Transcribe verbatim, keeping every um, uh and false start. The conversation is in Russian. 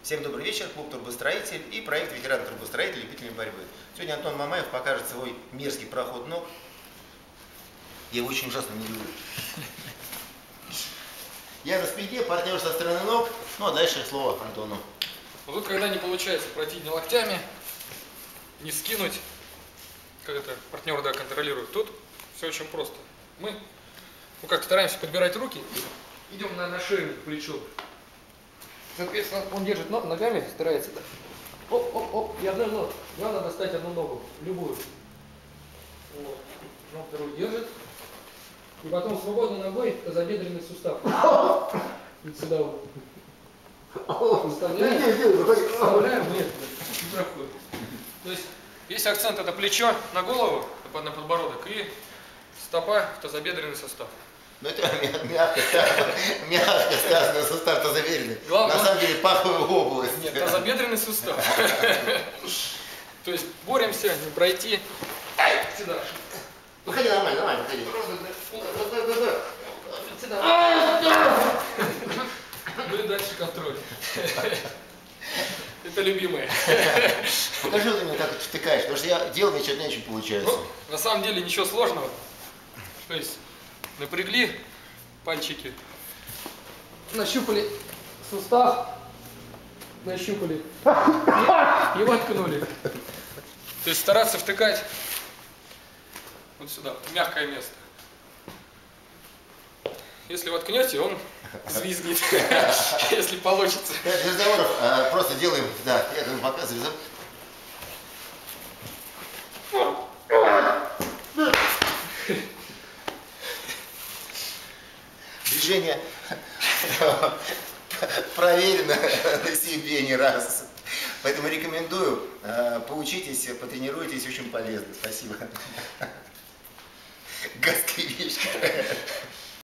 Всем добрый вечер, клуб «Турбостроитель» и проект «Ветеран турбостроитель. Любители борьбы». Сегодня Антон Мамаев покажет свой мерзкий проход ног. Я его очень ужасно не люблю. Я на спине, партнер со стороны ног. Ну а дальше слово Антону. Вот тут, когда не получается пройти не локтями, не скинуть, как это партнер, да, контролирует, тут все очень просто. Мы ну, как стараемся подбирать руки, идем на, на шею, к плечу. Соответственно, он держит ног, ногами, старается, да. Оп-оп-оп, и одной ногой. Главное достать одну ногу, любую. Вот. Ну, вторую держит. И потом свободной ногой тазобедренный сустав. Вот сюда вот. Вставляем, вставляем, нет, не проходит. То есть, весь акцент это плечо на голову, на подбородок, и стопа в тазобедренный сустав. Ну это мягко, мягко сказано, сустав тазобедренный. Главное, на самом деле паховая область. Нет, тазобедренный сустав. То есть боремся не пройти сюда. Выходи нормально, нормально, выходи. Ну и дальше контроль. Это любимое. Покажи ты мне, как ты втыкаешь, потому что я делаю, мне что-то не очень получается. Ну, на самом деле ничего сложного. То есть напрягли пальчики, нащупали сустав, нащупали и, и воткнули. То есть стараться втыкать вот сюда, в мягкое место. Если воткнете, он взвизгнет, если получится. Без разговоров, просто делаем, да, я вам показываю. Движение проверено на себе не раз. Поэтому рекомендую, поучитесь, потренируйтесь, очень полезно. Спасибо. Гадские вещи.